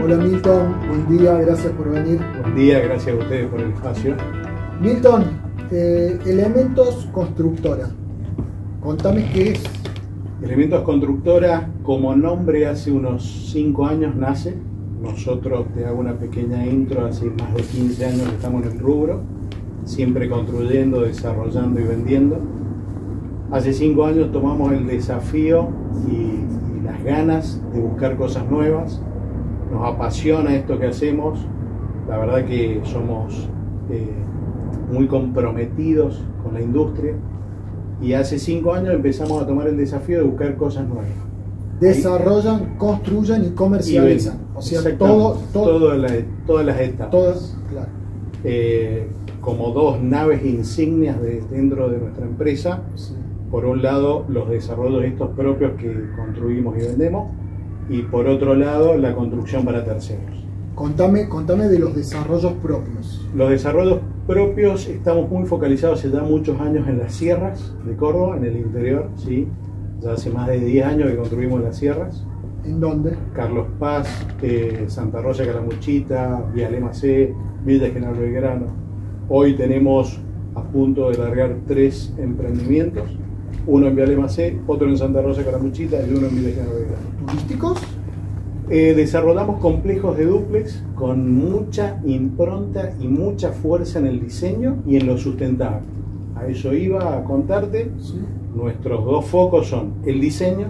Hola Milton, buen día, gracias por venir. Buen día, gracias a ustedes por el espacio. Milton, Elementos Constructora, contame qué es. Elementos Constructora, como nombre, hace unos 5 años nace. Nosotros, te hago una pequeña intro, hace más de 15 años que estamos en el rubro, siempre construyendo, desarrollando y vendiendo. Hace 5 años tomamos el desafío y las ganas de buscar cosas nuevas. Nos apasiona esto que hacemos, la verdad que somos muy comprometidos con la industria y hace 5 años empezamos a tomar el desafío de buscar cosas nuevas. Desarrollan, construyen y comercializan, o sea, todas las etapas. Todas, claro. Como dos naves insignias dentro de nuestra empresa. Sí. Por un lado, los desarrollos estos propios que construimos y vendemos, y por otro lado, la construcción para terceros. Contame de los desarrollos propios. Los desarrollos propios estamos muy focalizados hace ya muchos años en las sierras de Córdoba, en el interior, ¿sí? Ya hace más de 10 años que construimos las sierras. ¿En dónde? Carlos Paz, Santa Rosa Calamuchita, Vialema C, Villa General Belgrano. Hoy tenemos a punto de largar 3 emprendimientos, uno en Vialema C, otro en Santa Rosa Calamuchita y uno en Villa General Belgrano. ¿Turísticos? Desarrollamos complejos de dúplex con mucha impronta y mucha fuerza en el diseño y en lo sustentable. A eso iba a contarte. Sí. Nuestros dos focos son el diseño,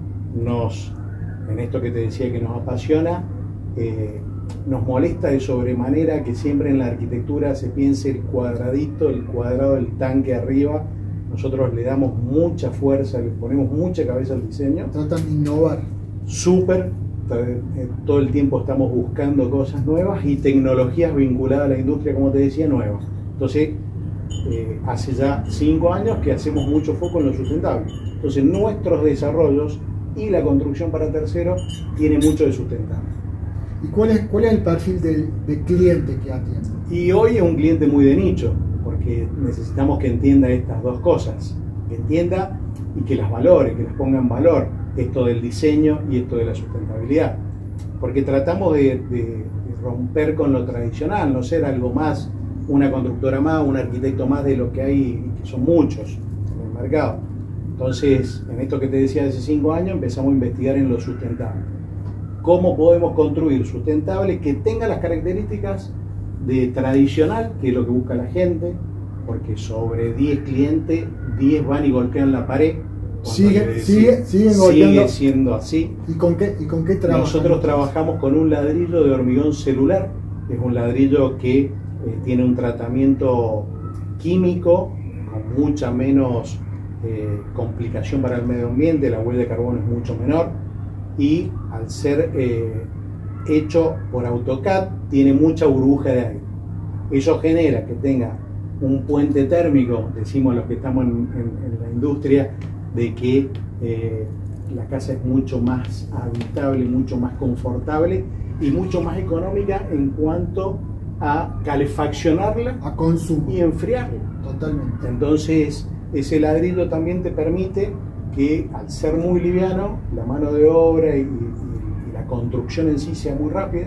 en esto que te decía que nos apasiona, nos molesta de sobremanera que siempre en la arquitectura se piense el cuadradito, el cuadrado del tanque arriba. Nosotros le damos mucha fuerza, le ponemos mucha cabeza al diseño. Tratan de innovar. Súper, todo el tiempo estamos buscando cosas nuevas y tecnologías vinculadas a la industria, como te decía, nuevas. Entonces, hace ya 5 años que hacemos mucho foco en lo sustentable. Entonces, nuestros desarrollos y la construcción para terceros tiene mucho de sustentable. ¿Y cuál es el perfil de cliente que atiende? Y hoy es un cliente muy de nicho, porque necesitamos que entienda estas dos cosas, que entienda y que las valore, que las ponga en valor, esto del diseño y esto de la sustentabilidad, porque tratamos de romper con lo tradicional, no ser algo más, una constructora más, un arquitecto más de lo que hay, que son muchos en el mercado. Entonces, en esto que te decía de hace 5 años, empezamos a investigar en lo sustentable. ¿Cómo podemos construir sustentable que tenga las características de tradicional, que es lo que busca la gente? Porque sobre 10 clientes, 10 van y golpean la pared. Siguen golpeando. Sigue siendo así. ¿Y con qué trabajan? Nosotros trabajamos con un ladrillo de hormigón celular, que es un ladrillo que tiene un tratamiento químico con mucha menos complicación para el medio ambiente, la huella de carbono es mucho menor y al ser hecho por AutoCAD tiene mucha burbuja de aire. Eso genera que tenga un puente térmico, decimos los que estamos en la industria, de que la casa es mucho más habitable, mucho más confortable y mucho más económica en cuanto a calefaccionarla, a consumo y enfriarla. Totalmente. Entonces, ese ladrillo también te permite que, al ser muy liviano, la mano de obra y la construcción en sí sea muy rápida.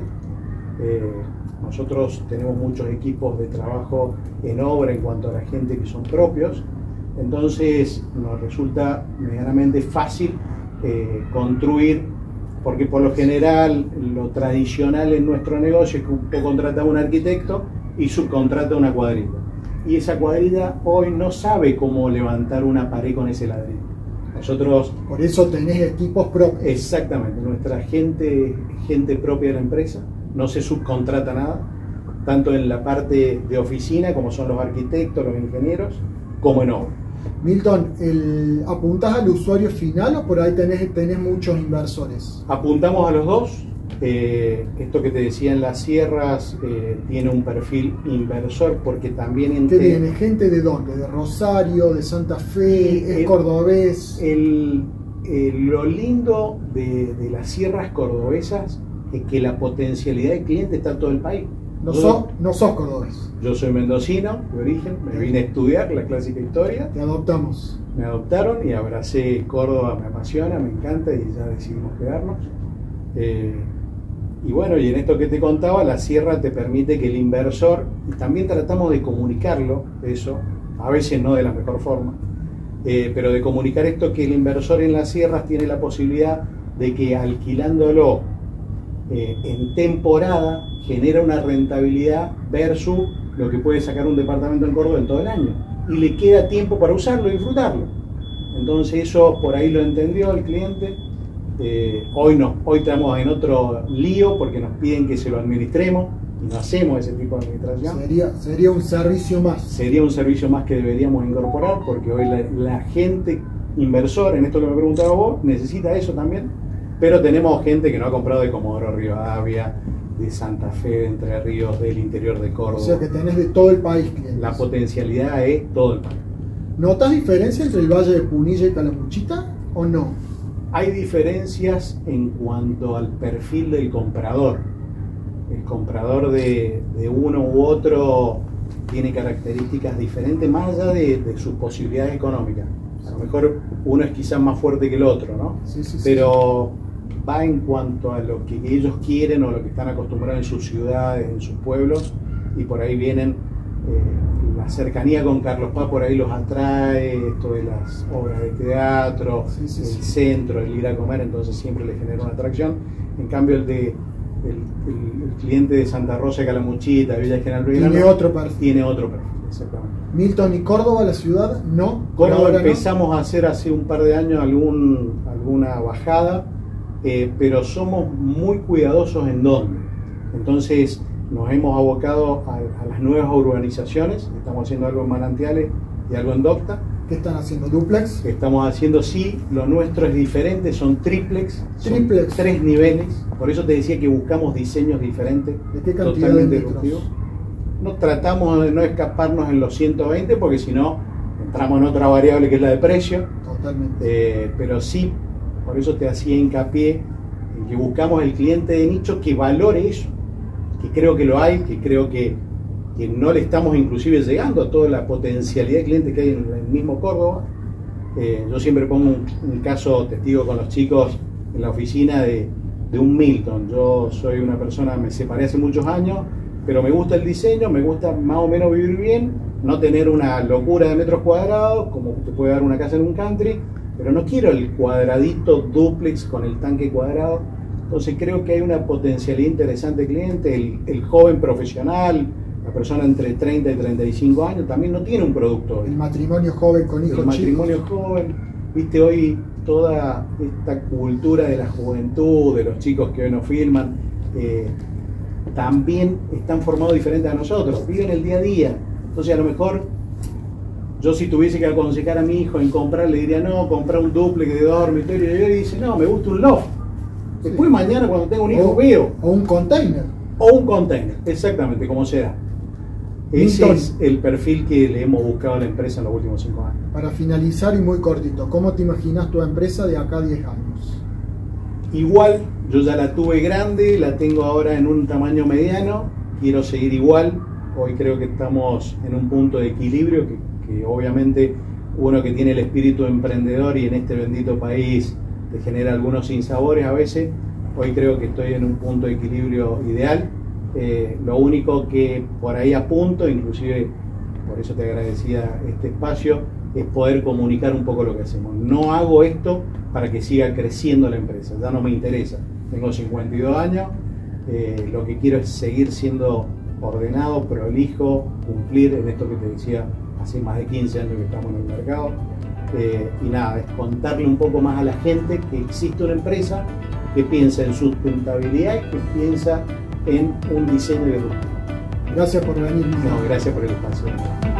Nosotros tenemos muchos equipos de trabajo en obra en cuanto a la gente que son propios, entonces nos resulta medianamente fácil construir, porque por lo general lo tradicional en nuestro negocio es que usted contrata a un arquitecto y subcontrata una cuadrilla, y esa cuadrilla hoy no sabe cómo levantar una pared con ese ladrillo. Nosotros, por eso tenés equipos propios. Exactamente, nuestra gente propia de la empresa, no se subcontrata nada, tanto en la parte de oficina, como son los arquitectos, los ingenieros, como en obra. Milton, ¿apuntás al usuario final o por ahí tenés muchos inversores? Apuntamos a los dos. Esto que te decía en las sierras tiene un perfil inversor, porque también ¿Qué viene? ¿Gente de dónde? ¿De Rosario? ¿De Santa Fe? ¿Es cordobés? Lo lindo de las sierras cordobesas es que la potencialidad de cliente está en todo el país. No sos cordobés. Yo soy mendocino de origen, me vine a estudiar la clásica historia. Te adoptamos. Me adoptaron y abracé Córdoba, me apasiona, me encanta y ya decidimos quedarnos. Y bueno, y en esto que te contaba, la sierra te permite que el inversor, y también tratamos de comunicarlo, eso, a veces no de la mejor forma, pero de comunicar esto, que el inversor en las sierras tiene la posibilidad de que alquilándolo en temporada genera una rentabilidad versus lo que puede sacar un departamento en Córdoba en todo el año. Y le queda tiempo para usarlo y disfrutarlo. Entonces eso por ahí lo entendió el cliente. Hoy no, hoy estamos en otro lío porque nos piden que se lo administremos y no hacemos ese tipo de administración. Sería un servicio más. Sería un servicio más que deberíamos incorporar, porque hoy la gente inversor, en esto que me preguntaba vos, necesita eso también, pero tenemos gente que no ha comprado de Comodoro Rivadavia, de Santa Fe, de Entre Ríos, del interior de Córdoba. O sea que tenés de todo el país clientes. La potencialidad es todo el país. ¿Notas diferencia entre el Valle de Punilla y Calamuchita o no? Hay diferencias en cuanto al perfil del comprador. El comprador de uno u otro tiene características diferentes más allá de sus posibilidades económicas. A lo mejor uno es quizás más fuerte que el otro, ¿no? Sí, pero va en cuanto a lo que ellos quieren o lo que están acostumbrados en sus ciudades, en sus pueblos, y por ahí vienen, la cercanía con Carlos Paz por ahí los atrae, esto de las obras de teatro, el centro, el ir a comer, entonces siempre les genera una atracción. En cambio el cliente de Santa Rosa, Calamuchita, Villa General Belgrano, tiene otro perfil, exactamente. Milton y Córdoba, la ciudad, no. Córdoba empezamos a hacer hace un par de años alguna bajada, pero somos muy cuidadosos en dónde. Entonces nos hemos abocado a las nuevas urbanizaciones. Estamos haciendo algo en Manantiales y algo en Docta. ¿Qué están haciendo? ¿Duplex? Estamos haciendo, sí, lo nuestro es diferente, son triplex. Son 3 niveles. Por eso te decía que buscamos diseños diferentes. ¿De qué cantidad totalmente de metros? No tratamos de no escaparnos en los 120 porque si no entramos en otra variable que es la de precio. Totalmente. Pero sí, por eso te hacía hincapié en que buscamos el cliente de nicho que valore eso, que creo que lo hay, que creo que no le estamos inclusive llegando a toda la potencialidad de clientes que hay en el mismo Córdoba. Yo siempre pongo un caso testigo con los chicos en la oficina de un Milton. Yo soy una persona, me separé hace muchos años, pero me gusta el diseño, me gusta más o menos vivir bien, no tener una locura de metros cuadrados, como te puede dar una casa en un country, pero no quiero el cuadradito duplex con el tanque cuadrado. Entonces creo que hay una potencialidad interesante de cliente, el joven profesional, la persona entre 30 y 35 años también no tiene un producto hoy. El matrimonio joven con hijos chicos. El matrimonio joven, viste, hoy toda esta cultura de la juventud, de los chicos que hoy nos filman, también están formados diferentes a nosotros, viven el día a día. Entonces a lo mejor yo si tuviese que aconsejar a mi hijo en comprar, le diría no, compra un duplex de dormitorio, y él dice no, me gusta un loft. Después mañana cuando tenga un hijo veo. O un container. O un container, exactamente, como sea. Ese es el perfil que le hemos buscado a la empresa en los últimos 5 años. Para finalizar y muy cortito, ¿cómo te imaginas tu empresa de acá a 10 años? Igual, yo ya la tuve grande, la tengo ahora en un tamaño mediano, quiero seguir igual. Hoy creo que estamos en un punto de equilibrio que obviamente uno que tiene el espíritu emprendedor y en este bendito país te genera algunos sinsabores a veces. Hoy creo que estoy en un punto de equilibrio ideal. Lo único que por ahí apunto, inclusive por eso te agradecía este espacio, es poder comunicar un poco lo que hacemos. No hago esto para que siga creciendo la empresa, ya no me interesa. Tengo 52 años, lo que quiero es seguir siendo ordenado, prolijo, cumplir en esto que te decía, hace más de 15 años que estamos en el mercado. Y nada, es contarle un poco más a la gente que existe una empresa que piensa en sustentabilidad y que piensa en un diseño de ruptura. Gracias por venir. No, gracias por el espacio.